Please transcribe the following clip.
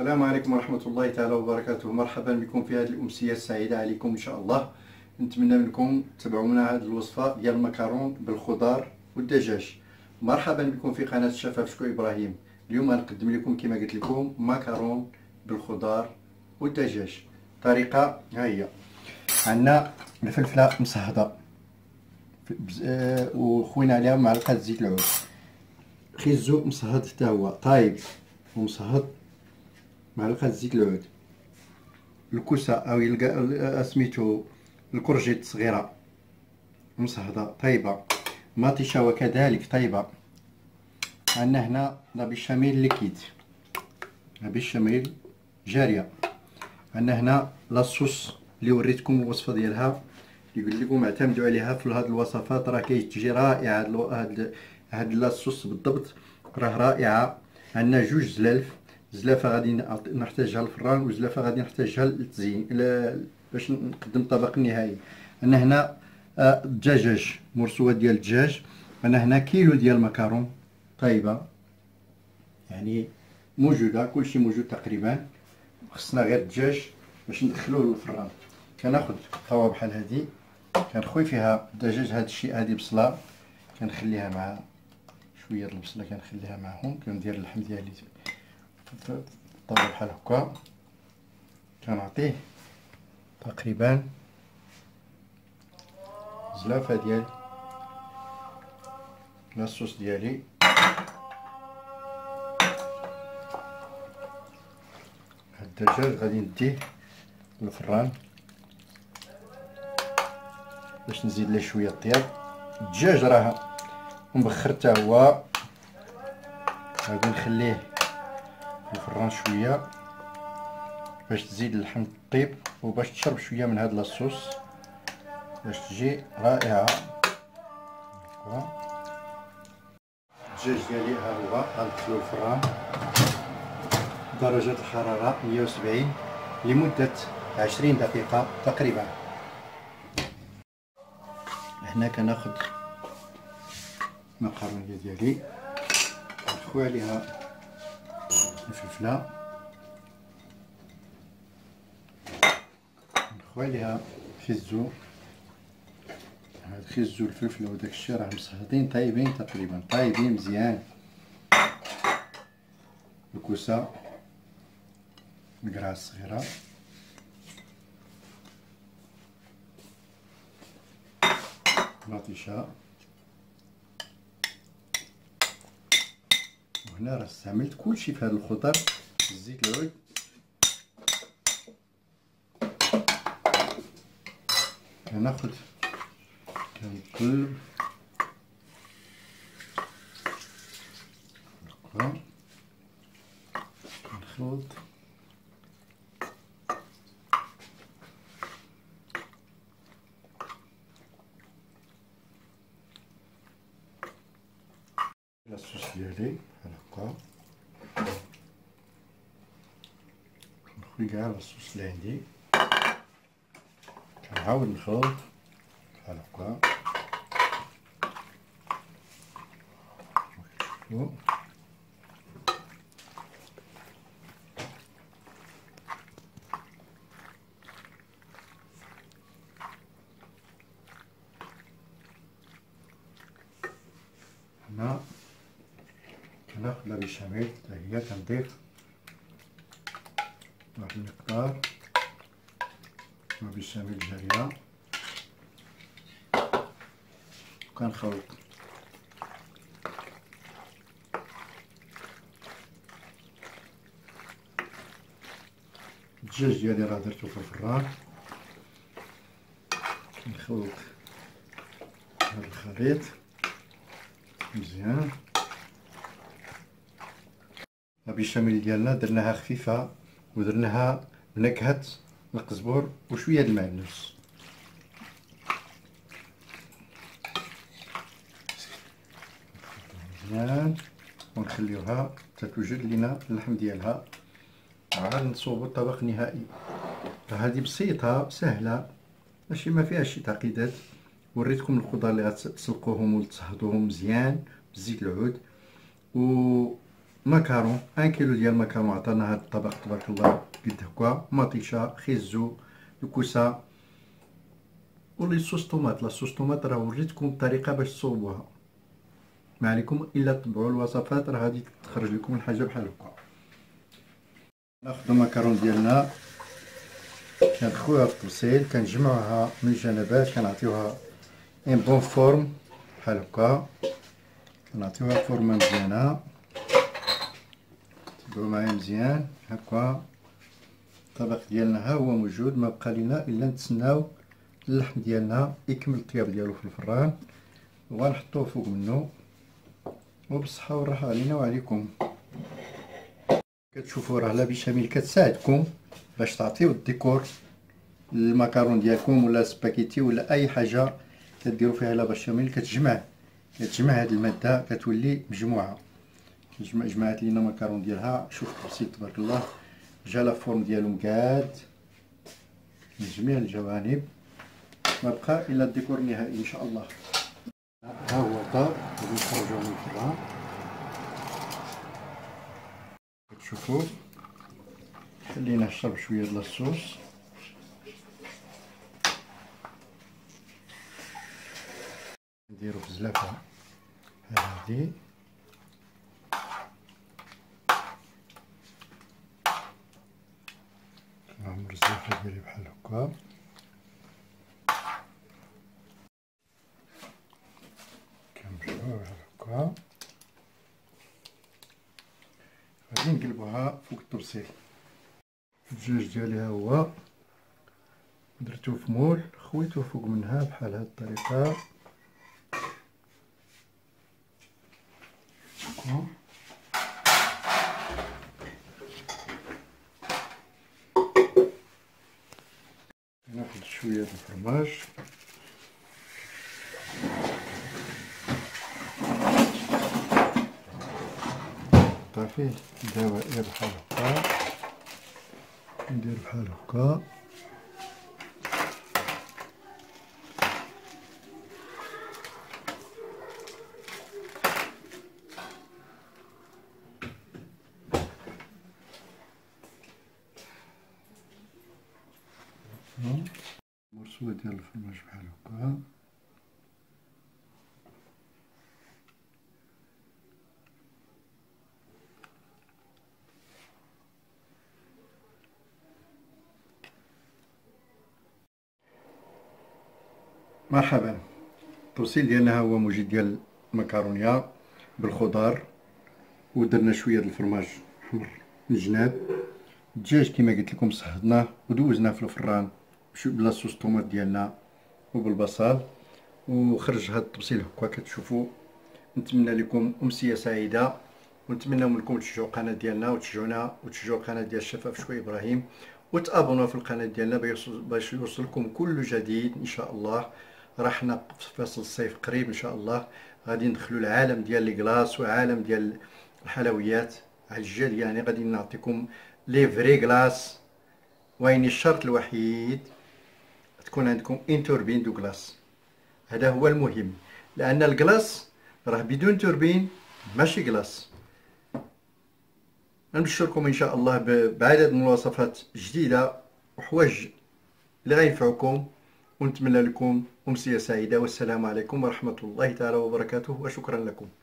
السلام عليكم ورحمة الله تعالى وبركاته. مرحبا بكم في هذه الأمسية السعيدة عليكم إن شاء الله. نتمنى منكم تتبعونا هذه الوصفة ديال المكرون بالخضار والدجاج. مرحبا بكم في قناة الشفاف شكو إبراهيم. اليوم غنقدم لكم كما قلت لكم مكرون بالخضار والدجاج. طريقة ها هي. عندنا الفلفلة مصهدة وخوينا عليها معلقة زيت العود، خيزو مصهد حتى هو طايب ومصهد معلقة زيت العود، الكوسة أو سميتو الكرجيت صغيرة مصهدة طيبة، مطيشة وكذلك طيبة. عندنا هنا لا بيشاميل ليكيد، لا بيشاميل جارية. عندنا هنا لاصوص اللي وريتكم الوصفة ديالها، اللي قلت لكم اعتمدوا عليها في هذه الوصفات، راه كتجي رائعة. هاد لاصوص بالضبط راه رائعة. عندنا جوج زلافة غادي نحتاجها للفران، وزلافة غادي نحتاجها للتزيين باش نقدم الطبق النهائي. عندنا هنا دجاج، مرسوة ديال الدجاج. عندنا هنا كيلو ديال المكرون طيبة، يعني موجودة كلشي موجود تقريبا. خصنا غير الدجاج باش ندخلوه للفران. كناخد طاوة بحال هادي، كنخوي فيها الدجاج. هاد الشيء هادي بصلة كنخليها مع شويه د البصله، كنخليها معهم. كندير اللحم ديالي في الطاوة بحال هكا، كنعطيه تقريبا زلافه ديال لاصوص ديالي. هاد الدجاج غادي نديه للفران باش نزيد ليه شويه الطياب. الدجاج راه مبخر حتى هو، غادي نخليه في الفران شويه باش تزيد اللحم طيب وباش تشرب شويه من هاد لاصوص باش تجي رائعه. الدجاج ديالي ها هو غندخلو الفران، درجة الحرارة 170 لمدة 20 دقيقة تقريبا. هنا كناخد المقرونية ديالي، نخوي عليها الفلفلة، نخوي عليها خيزو. هاد خيزو الفلفلة وداك الشي راه مصهدين طايبين تقريبا، طايبين مزيان. الكوسة الكراع الصغيرة، مطيشة. وهنا راه استعملت كلشي في هاد الخضر. الزيت العود، كناخد كنقلب هكا، كنخلط لاصوص ديالي بحال هكا، نخوي كاع لاصوص اللي عندي، كنعاود نخلط بحال هكا. هنا كناخد لا بيشاميل حتى هي، كنضيف واحد المقدار لا بيشاميل جارية وكنخلط. الدجاج ديالي راه درتو في الفران، كنخلط هاد الخليط مزيان. البيشاميل ديالنا درناها خفيفه ودرناها بنكهه القزبر وشويه د المعدنوس. مزيان ونخليوها حتى توجد لينا اللحم ديالها، عاد نصوبو الطبق النهائي. هذه بسيطه سهله، ماشي ما فيها شي تعقيدات. وريتكم الخضر اللي غتسلقوهم وتصهدوهم مزيان بزيت العود، و ماكارون 1 كيلو ديال الماكارون عطانا هاد الطبق تبارك الله قد هكا، مطيشه، خيزو، الكوسه، ولي صوص طوماط. لاصوص طوماط راه وريتكم الطريقه باش تصوبوها، ما عليكم الا تبعوا الوصفات، راه غادي تخرج لكم الحاجه بحال هكا. ناخذ الماكارون ديالنا كندخلوها في الطبسيل، كنجمعوها من الجنبات، كنعطيوها ان بون فورم بحال هكا، كنعطيوها فورمه مزيانه. تبعوا معايا مزيان هكا. الطبق ديالنا ها هو موجود، ما بقى لينا الا نتسناو اللحم ديالنا يكمل الطياب ديالو في الفران، وغنحطوه فوق منه. وبالصحه والراحه علينا وعليكم. كتشوفوا راه لا بيشاميل كتساعدكم باش تعطيو الديكور للماكارون ديالكم ولا سباكيتي ولا اي حاجه كديروا فيها لا بيشاميل. كتجمع هاد الماده كتولي مجموعه. جمعت لينا ماكارون ديالها. شوف التبسيط تبارك الله، جا لا فورم ديالو مقاد من جميع الجوانب، ما بقى الا الديكور النهائي ان شاء الله. ها هو طاب، غادي نخرجوه من الفران. كتشوفوا خليناه يشرب شويه د لاصوص. نديرو بزلافه هادي، نعمر الزلافه ديالي بحال هكا. كنمشيو بحال هكا، غادي نقلبوها فوق الطبسيل. الدجاج ديالي ها هو، درتو في مول، خويتو فوق منها بحال هاد الطريقه. ناخد شويه د الفرماج، نحطها فيه دوائر بحال هكا، ندير بحال هكا. مرسوله ديال الفرماج بحال هكا. مرحبا. التوصيل ديالنا ها هو موجود ديال المكرونيه بالخضار، ودرنا شويه د الفرماج حمر من الجناب. الدجاج كما قلت لكم صهدناه ودوزناه في الفران بلا صوص طوماط ديالنا وبالبصل، وخرج هاد الطبسيل هكا كتشوفوا. نتمنى لكم امسيه سعيده، ونتمنى منكم تشجعوا القناه ديالنا وتشجعونا وتشجعوا القناه ديال الشفاف شوي ابراهيم، وتابونوا في القناه ديالنا باش يوصلكم كل جديد ان شاء الله. راح حنا في فصل الصيف قريب ان شاء الله، غادي ندخلوا العالم ديال لي كلاص وعالم ديال الحلويات على الجال. يعني غادي نعطيكم لي فري كلاص، وين الشرط الوحيد تكون عندكم ان توربين دو كلاص. هذا هو المهم، لان الكلاص راه بدون توربين ماشي كلاص. نبشركم ان شاء الله بعدد من الوصفات جديده وحوايج اللي غينفعوكم، ونتمنى لكم امسيه سعيده، والسلام عليكم ورحمه الله تعالى وبركاته، وشكرا لكم.